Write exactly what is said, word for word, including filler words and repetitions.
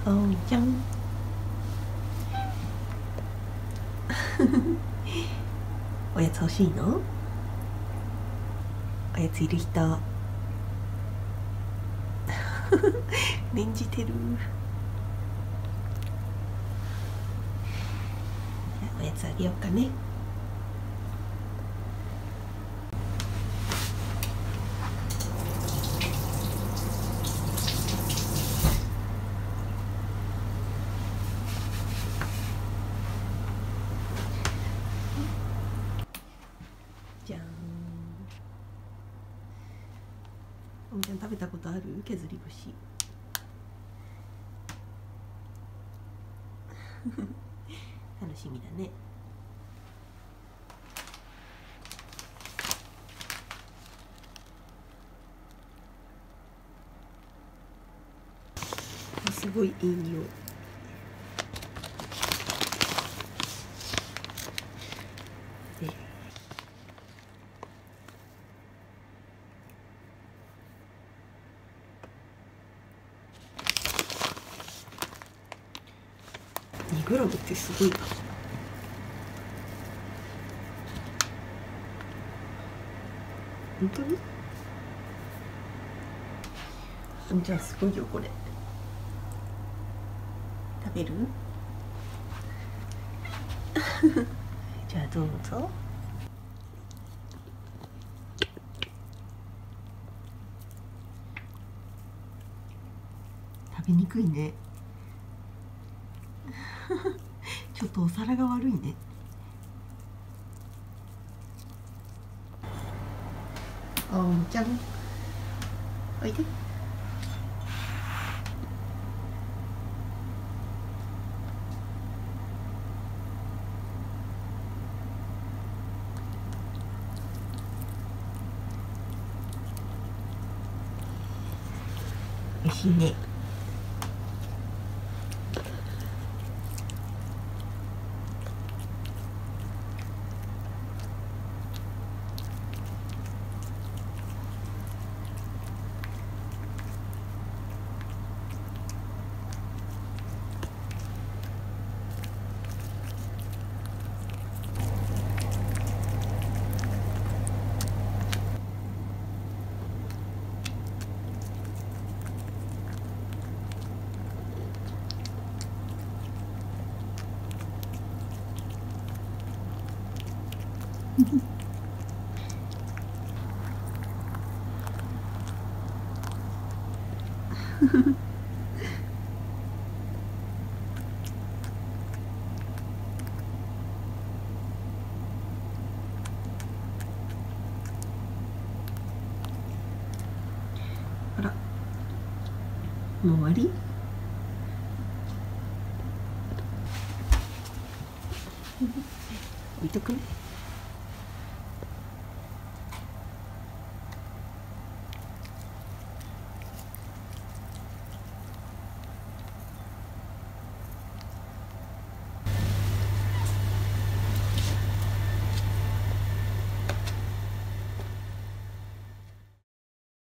あおいちゃんおやつ欲しいの？おやついる人念じてる。じゃあおやつあげようかね。じゃん。おみちゃん食べたことある？削り節楽しみだね。すごいいい匂い。にグラムってすごいな。本当に？じゃあすごいよこれ。食べる？じゃあどうぞ。食べにくいね。ちょっとお皿が悪いね。おんちゃんおいで。おいしいね。あら、もう終わり？置いとくね。